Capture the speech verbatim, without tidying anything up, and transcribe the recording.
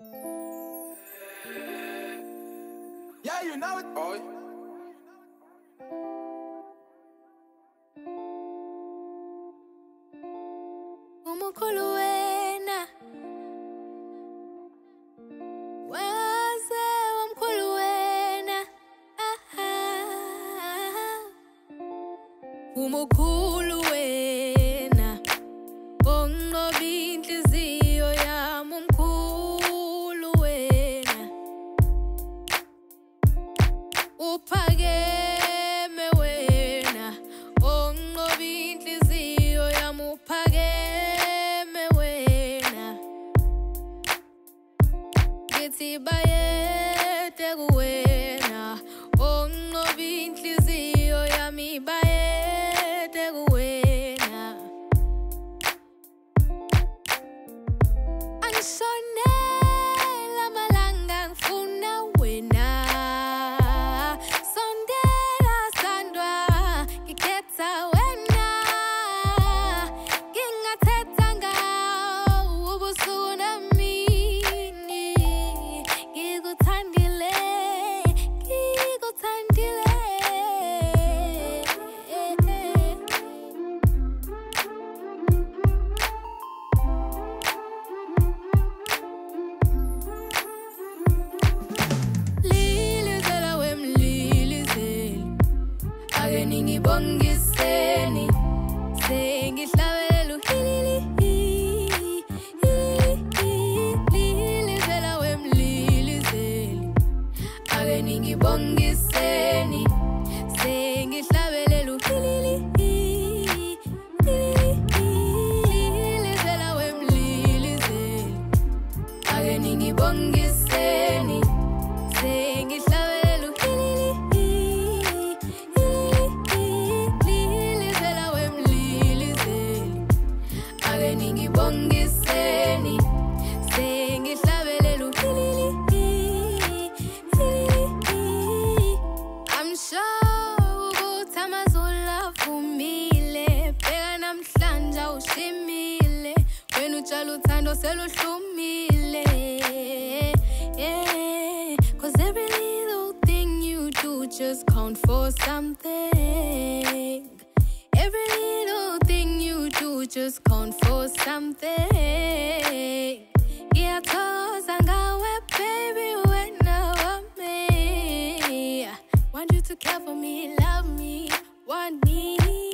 Yeah, you know it, boy. Umukhulu wena waze wamkhulu wena aha Umukhulu wena onqoba inhliziyo yami umkhulu wena uphakeme wena onqoba inhliziyo yami uphakeme wena ngithi bayede kuwena onqoba inhliziyo yami bayede kuwena angisonela malanga ngifuna wena sondela sandwa ngikhetha wena ngingathetha ngawo ubusuku nemini ngikuthandile ngikuthandile Lilizela wemlilizeli ake ningibongiseni sengihlabelela uhilili Lilizela wemlilizeli ake ningibongiseni sengihlabelela uhilili Lilizela wemlilizeli ake ningibongiseni sengihlabelela uhilili Lilizela wemlilizeli ake ningibongiseni sengihlabelela uhilili I'm sure ukuthi amazulu avumile bheka namhlanje awushimile wena utshala uthando seluhlumile yeah cause every little thing you do just count for something every little thing you do just count for something ngiyathokoza ngawe baby wena wami want you to care for me love me want me